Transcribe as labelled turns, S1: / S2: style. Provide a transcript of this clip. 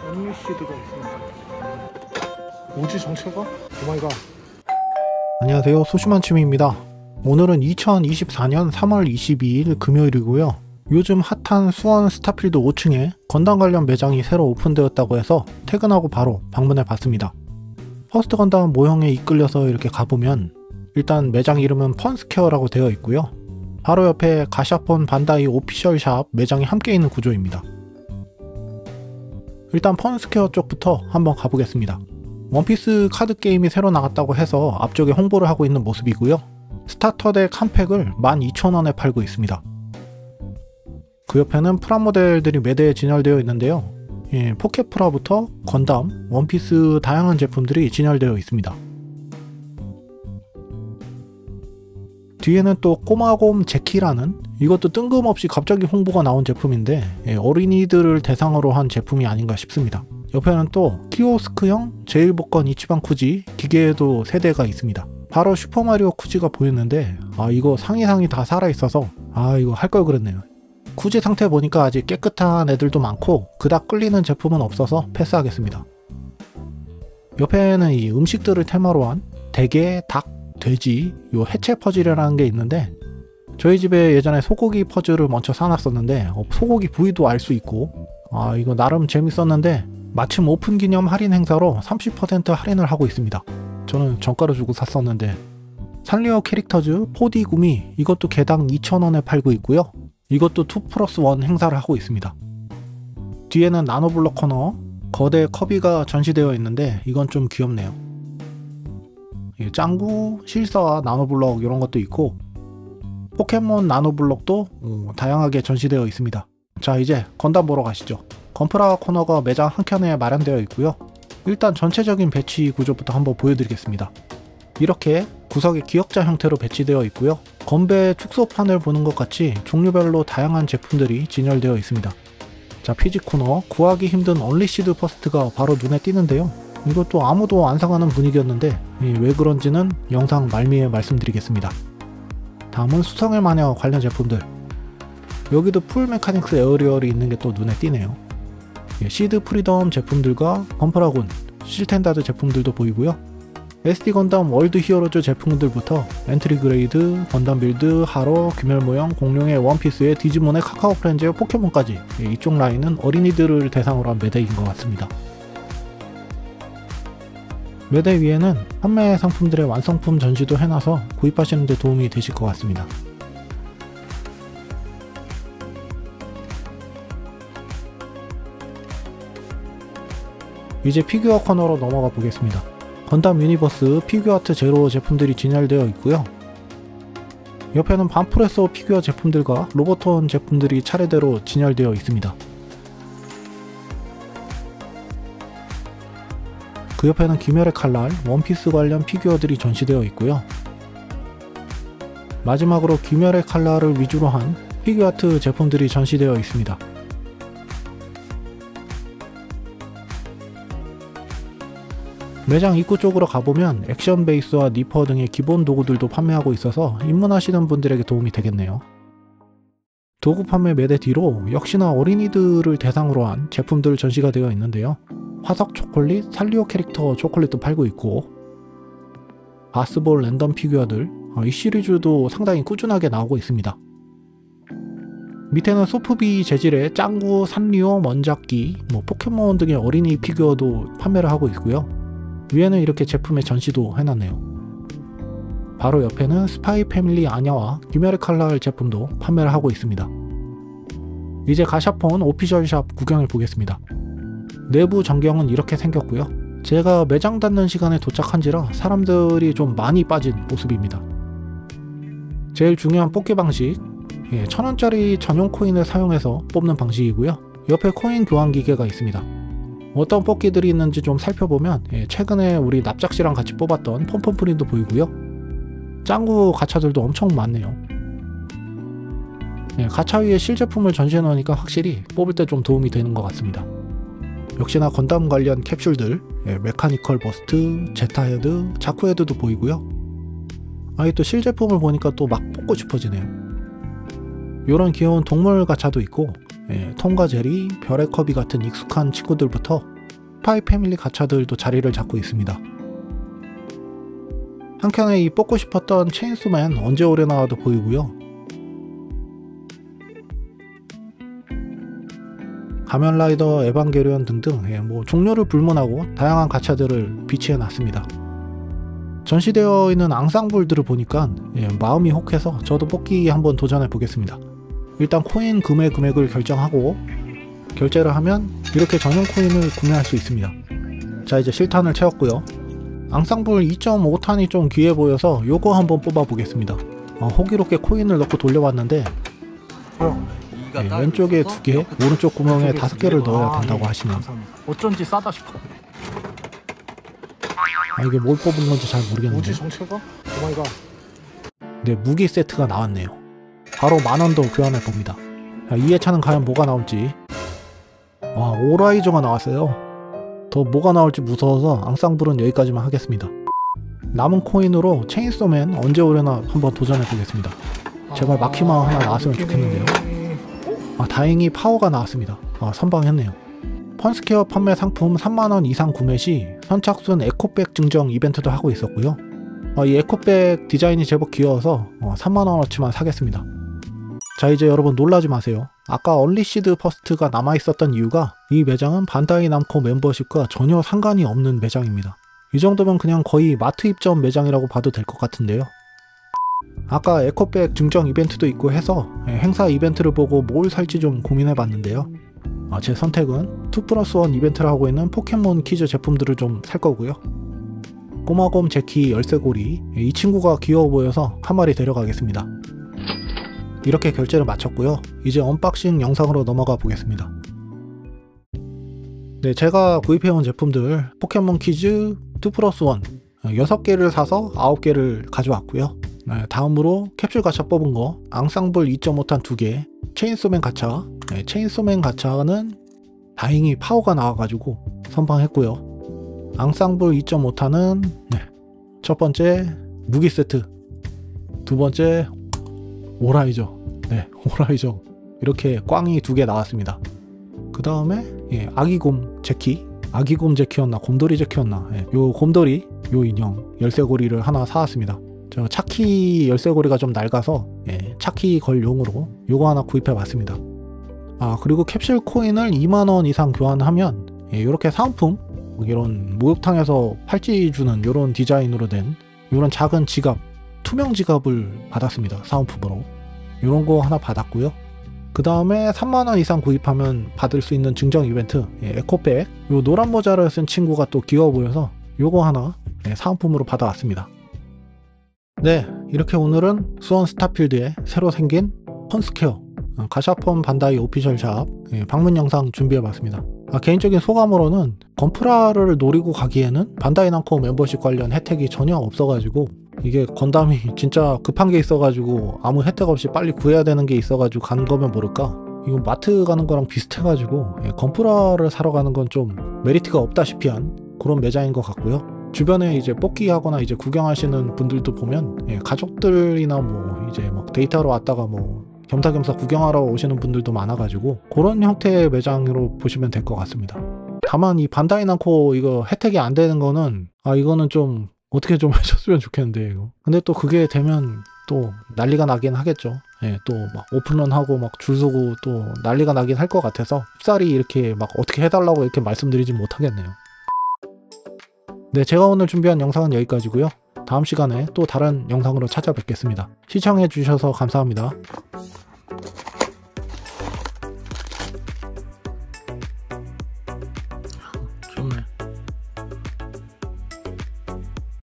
S1: NUCD가 있습니다. 뭐지 정체가? 오마이갓.
S2: 안녕하세요, 소심한 취미입니다. 오늘은 2024년 3월 22일 금요일이고요. 요즘 핫한 수원 스타필드 5층에 건담 관련 매장이 새로 오픈되었다고 해서 퇴근하고 바로 방문해 봤습니다. 퍼스트 건담 모형에 이끌려서 이렇게 가보면 일단 매장 이름은 펀스퀘어라고 되어 있고요. 바로 옆에 가샤폰 반다이 오피셜 샵 매장이 함께 있는 구조입니다. 일단 펀스퀘어 쪽부터 한번 가보겠습니다. 원피스 카드 게임이 새로 나갔다고 해서 앞쪽에 홍보를 하고 있는 모습이고요. 스타터덱 한 팩을 12,000원에 팔고 있습니다. 그 옆에는 프라모델들이 매대에 진열되어 있는데요. 포켓프라부터 건담, 원피스 다양한 제품들이 진열되어 있습니다. 뒤에는 또 꼬마곰 제키라는, 이것도 뜬금없이 갑자기 홍보가 나온 제품인데 어린이들을 대상으로 한 제품이 아닌가 싶습니다. 옆에는 또 키오스크형 제일복권 이치방 쿠지 기계에도 3대가 있습니다. 바로 슈퍼마리오 쿠지가 보였는데 이거 상이 다 살아있어서 이거 할 걸 그랬네요. 쿠지 상태 보니까 아직 깨끗한 애들도 많고 그닥 끌리는 제품은 없어서 패스하겠습니다. 옆에는 이 음식들을 테마로 한 대게, 닭, 돼지 요 해체 퍼즐이라는 게 있는데 저희 집에 예전에 소고기 퍼즐을 먼저 사놨었는데 소고기 부위도 알 수 있고 이거 나름 재밌었는데 마침 오픈 기념 할인 행사로 30% 할인을 하고 있습니다. 저는 정가로 주고 샀었는데 산리오 캐릭터즈 4D 구미 이것도 개당 2,000원에 팔고 있고요. 이것도 2+1 행사를 하고 있습니다. 뒤에는 나노블럭 코너 거대 커비가 전시되어 있는데 이건 좀 귀엽네요. 짱구, 실사와 나노블럭 이런 것도 있고 포켓몬 나노블럭도 다양하게 전시되어 있습니다. 자, 이제 건담 보러 가시죠. 건프라 코너가 매장 한켠에 마련되어 있고요. 일단 전체적인 배치 구조부터 한번 보여드리겠습니다. 이렇게 구석에 기역자 형태로 배치되어 있고요. 건배 축소판을 보는 것 같이 종류별로 다양한 제품들이 진열되어 있습니다. 자, 피지 코너 구하기 힘든 언리시드 퍼스트가 바로 눈에 띄는데요. 이것도 아무도 안 사가는 분위기였는데 왜 그런지는 영상 말미에 말씀드리겠습니다. 다음은 수성의 마녀 관련 제품들. 여기도 풀 메카닉스 에어리얼이 있는 게 또 눈에 띄네요. 시드 프리덤 제품들과 건프라군, 실텐다드 제품들도 보이고요. SD 건담 월드 히어로즈 제품들부터 엔트리 그레이드, 건담 빌드, 하로, 귀멸 모형, 공룡의 원피스에 디지몬의 카카오 프렌즈의 포켓몬까지 이쪽 라인은 어린이들을 대상으로 한 매대인 것 같습니다. 매대 위에는 판매 상품들의 완성품 전시도 해놔서 구입하시는 데 도움이 되실 것 같습니다. 이제 피규어 코너로 넘어가 보겠습니다. 건담 유니버스 피규어아트 제로 제품들이 진열되어 있고요. 옆에는 반프레소 피규어 제품들과 로보톤 제품들이 차례대로 진열되어 있습니다. 그 옆에는 귀멸의 칼날, 원피스 관련 피규어들이 전시되어 있고요. 마지막으로 귀멸의 칼날을 위주로 한 피규어아트 제품들이 전시되어 있습니다. 매장 입구 쪽으로 가보면 액션 베이스와 니퍼 등의 기본 도구들도 판매하고 있어서 입문하시는 분들에게 도움이 되겠네요. 도구 판매 매대 뒤로 역시나 어린이들을 대상으로 한 제품들 전시가 되어 있는데요. 화석 초콜릿, 산리오 캐릭터 초콜릿도 팔고 있고 바스볼 랜덤 피규어들, 이 시리즈도 상당히 꾸준하게 나오고 있습니다. 밑에는 소프비 재질의 짱구, 산리오, 먼작기, 포켓몬 등의 어린이 피규어도 판매를 하고 있고요. 위에는 이렇게 제품의 전시도 해놨네요. 바로 옆에는 스파이 패밀리 아냐와 귀멸의 칼날 제품도 판매를 하고 있습니다. 이제 가샤폰 오피셜 샵 구경해 보겠습니다. 내부 전경은 이렇게 생겼고요. 제가 매장 닫는 시간에 도착한지라 사람들이 좀 많이 빠진 모습입니다. 제일 중요한 뽑기 방식, 1000원짜리 전용 코인을 사용해서 뽑는 방식이고요. 옆에 코인 교환 기계가 있습니다. 어떤 뽑기들이 있는지 좀 살펴보면 최근에 우리 납작씨랑 같이 뽑았던 폼폼프린도 보이고요. 짱구 가차들도 엄청 많네요. 가차 위에 실제품을 전시해 놓으니까 확실히 뽑을 때 좀 도움이 되는 것 같습니다. 역시나 건담 관련 캡슐들, 메카니컬 버스트, 제타헤드, 자쿠헤드도 보이고요. 또 실제품을 보니까 또 막 뽑고 싶어지네요. 요런 귀여운 동물 가차도 있고 톰과 제리, 별의 커비 같은 익숙한 친구들부터 스파이 패밀리 가차들도 자리를 잡고 있습니다. 한켠에 이 뽑고 싶었던 체인소맨 언제 오려나도 보이고요. 가면라이더, 에반게리온 등등 뭐 종류를 불문하고 다양한 가차들을 비치해 놨습니다. 전시되어 있는 앙상블들을 보니까 마음이 혹해서 저도 뽑기 한번 도전해 보겠습니다. 일단 코인 구매 금액을 결정하고 결제를 하면 이렇게 전용 코인을 구매할 수 있습니다. 자, 이제 실탄을 채웠고요. 앙상블 2.5탄이 좀 귀해 보여서 요거 한번 뽑아 보겠습니다. 호기롭게 코인을 넣고 돌려봤는데 왼쪽에 2개, 오른쪽 구멍에 5개를 넣어야 된다고 하시네요.
S1: 어쩐지 싸다 싶어.
S2: 이게 뭘 뽑은 건지 잘 모르겠는데.
S1: 뭐지 정체가? 오마이갓.
S2: 네, 무기 세트가 나왔네요. 바로 10,000원 더 교환해 봅니다. 자, 2회차는 과연 뭐가 나올지. 와, 오라이저가 나왔어요. 더 뭐가 나올지 무서워서 앙상블은 여기까지만 하겠습니다. 남은 코인으로 체인소맨 언제 오려나 한번 도전해 보겠습니다. 제발 마키마 하나 나왔으면 좋겠는데요. 다행히 파워가 나왔습니다. 선방했네요. 펀스퀘어 판매 상품 30,000원 이상 구매 시 선착순 에코백 증정 이벤트도 하고 있었고요. 이 에코백 디자인이 제법 귀여워서 30,000원어치만 사겠습니다. 자, 이제 여러분 놀라지 마세요. 아까 얼리시드 퍼스트가 남아있었던 이유가 이 매장은 반다이 남코 멤버십과 전혀 상관이 없는 매장입니다. 이 정도면 그냥 거의 마트 입점 매장이라고 봐도 될 것 같은데요. 아까 에코백 증정 이벤트도 있고 해서 행사 이벤트를 보고 뭘 살지 좀 고민해봤는데요. 제 선택은 2+1 이벤트를 하고 있는 포켓몬 퀴즈 제품들을 좀 살 거고요. 꼬마곰 제키 열쇠고리, 이 친구가 귀여워 보여서 한 마리 데려가겠습니다. 이렇게 결제를 마쳤고요. 이제 언박싱 영상으로 넘어가 보겠습니다. 네, 제가 구입해온 제품들 포켓몬 퀴즈 2+1 6개를 사서 9개를 가져왔고요. 다음으로 캡슐 가차 뽑은 거 앙상블 2.5탄 2개, 체인소맨 가차. 체인소맨 가차는 다행히 파워가 나와가지고 선방했고요. 앙상블 2.5탄은 첫 번째 무기 세트, 두 번째 오라이저. 오라이저 이렇게 꽝이 2개 나왔습니다. 그 다음에 아기곰 제키, 아기곰 제키였나 곰돌이 제키였나, 요 곰돌이 요 인형 열쇠고리를 하나 사왔습니다. 저 차키 열쇠고리가 좀 낡아서 차키 걸용으로 요거 하나 구입해 봤습니다. 그리고 캡슐 코인을 20,000원 이상 교환하면 이렇게 사은품, 이런 목욕탕에서 팔찌 주는 이런 디자인으로 된 이런 작은 지갑, 투명 지갑을 받았습니다. 사은품으로 이런 거 하나 받았고요. 그 다음에 30,000원 이상 구입하면 받을 수 있는 증정 이벤트 에코백, 요 노란 모자를 쓴 친구가 또 귀여워 보여서 요거 하나 사은품으로 받아왔습니다. 네, 이렇게 오늘은 수원 스타필드에 새로 생긴 펀스퀘어 가샤폰 반다이 오피셜 샵 방문 영상 준비해봤습니다. 개인적인 소감으로는 건프라를 노리고 가기에는 반다이 남코 멤버십 관련 혜택이 전혀 없어가지고, 이게 건담이 진짜 급한 게 있어가지고 아무 혜택 없이 빨리 구해야 되는 게 있어가지고 가는 거면 모를까, 이거 마트 가는 거랑 비슷해가지고 건프라를 사러 가는 건 좀 메리트가 없다시피 한 그런 매장인 것 같고요. 주변에 이제 뽑기 하거나 이제 구경하시는 분들도 보면 가족들이나 뭐 이제 막 데이트하러 왔다가 뭐 겸사겸사 구경하러 오시는 분들도 많아가지고 그런 형태의 매장으로 보시면 될 것 같습니다. 다만 이 반다이 남코 이거 혜택이 안 되는 거는 이거는 좀 어떻게 좀 해줬으면 좋겠는데, 이거. 근데 또 그게 되면 또 난리가 나긴 하겠죠. 또 막 오픈런하고 막 줄 서고 또 난리가 나긴 할 것 같아서 쉽사리 이렇게 막 어떻게 해달라고 이렇게 말씀드리진 못하겠네요. 네, 제가 오늘 준비한 영상은 여기까지고요. 다음 시간에 또 다른 영상으로 찾아뵙겠습니다. 시청해주셔서 감사합니다.